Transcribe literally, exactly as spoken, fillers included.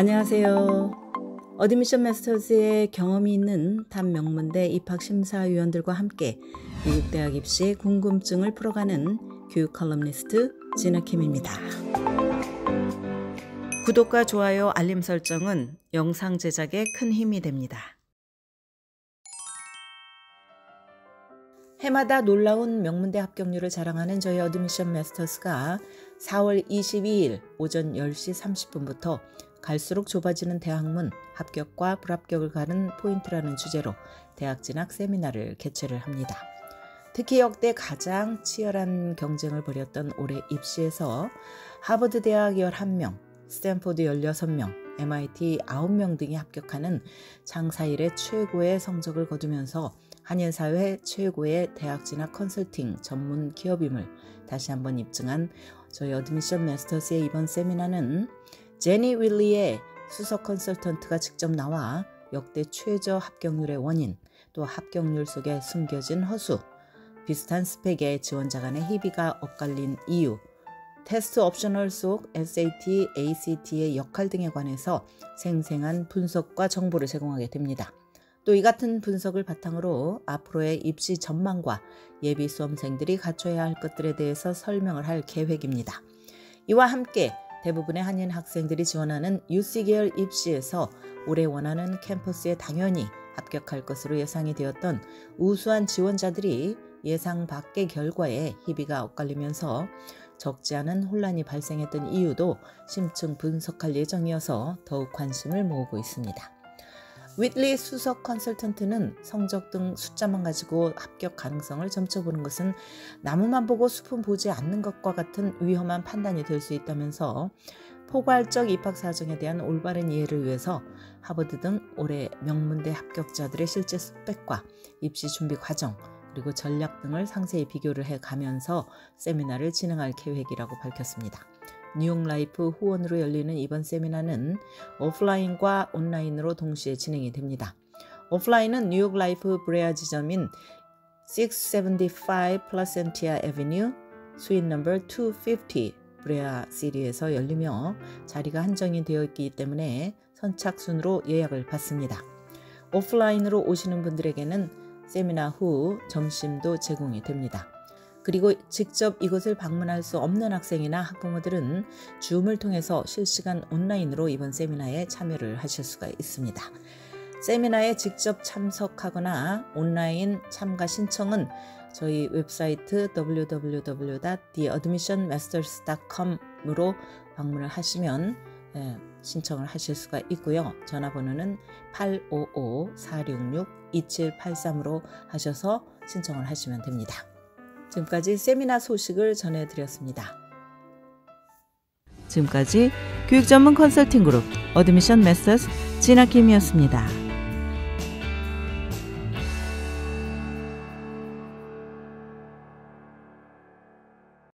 안녕하세요. 어드미션 마스터즈의 경험이 있는 탑 명문대 입학심사위원들과 함께 미국 대학 입시 궁금증을 풀어가는 교육 컬럼니스트 진아킴입니다. 구독과 좋아요, 알림 설정은 영상 제작에 큰 힘이 됩니다. 해마다 놀라운 명문대 합격률을 자랑하는 저희 어드미션 마스터스가 사월 이십이일 오전 열 시 삼십 분부터 갈수록 좁아지는 대학문, 합격과 불합격을 가는 포인트라는 주제로 대학 진학 세미나를 개최를 합니다. 특히 역대 가장 치열한 경쟁을 벌였던 올해 입시에서 하버드 대학 열한 명, 스탠포드 열여섯 명, 엠아이티 아홉 명 등이 합격하는 장사 이래 최고의 성적을 거두면서 한인사회 최고의 대학 진학 컨설팅 전문 기업임을 다시 한번 입증한 저희 어드미션 마스터스의 이번 세미나는 제니 윌리의 수석 컨설턴트가 직접 나와 역대 최저 합격률의 원인, 또 합격률 속에 숨겨진 허수, 비슷한 스펙의 지원자 간의 희비가 엇갈린 이유, 테스트 옵셔널 속 에스에이티, 에이씨티의 역할 등에 관해서 생생한 분석과 정보를 제공하게 됩니다. 또 이 같은 분석을 바탕으로 앞으로의 입시 전망과 예비 수험생들이 갖춰야 할 것들에 대해서 설명을 할 계획입니다. 이와 함께 대부분의 한인 학생들이 지원하는 유씨 계열 입시에서 올해 원하는 캠퍼스에 당연히 합격할 것으로 예상이 되었던 우수한 지원자들이 예상 밖의 결과에 희비가 엇갈리면서 적지 않은 혼란이 발생했던 이유도 심층 분석할 예정이어서 더욱 관심을 모으고 있습니다. 윗리 수석 컨설턴트는 성적 등 숫자만 가지고 합격 가능성을 점쳐보는 것은 나무만 보고 숲은 보지 않는 것과 같은 위험한 판단이 될 수 있다면서 포괄적 입학 사정에 대한 올바른 이해를 위해서 하버드 등 올해 명문대 합격자들의 실제 스펙과 입시 준비 과정 그리고 전략 등을 상세히 비교를 해가면서 세미나를 진행할 계획이라고 밝혔습니다. 뉴욕 라이프 후원으로 열리는 이번 세미나는 오프라인과 온라인으로 동시에 진행이 됩니다. 오프라인은 뉴욕 라이프 브레아 지점인 육백칠십오 플라센티아 애비뉴 스윗 넘버 이백오십 브레아 시리에서 열리며 자리가 한정이 되어 있기 때문에 선착순으로 예약을 받습니다. 오프라인으로 오시는 분들에게는 세미나 후 점심도 제공이 됩니다. 그리고 직접 이곳을 방문할 수 없는 학생이나 학부모들은 줌을 통해서 실시간 온라인으로 이번 세미나에 참여를 하실 수가 있습니다. 세미나에 직접 참석하거나 온라인 참가 신청은 저희 웹사이트 더블유 더블유 더블유 닷 더 어드미션 마스터스 닷 컴으로 방문을 하시면 예, 신청을 하실 수가 있고요. 전화번호는 팔오오 사육육 이칠팔삼으로 하셔서 신청을 하시면 됩니다. 지금까지 세미나 소식을 전해드렸습니다. 지금까지 교육 전문 컨설팅 그룹 어드미션 마스터스 진아킴이었습니다.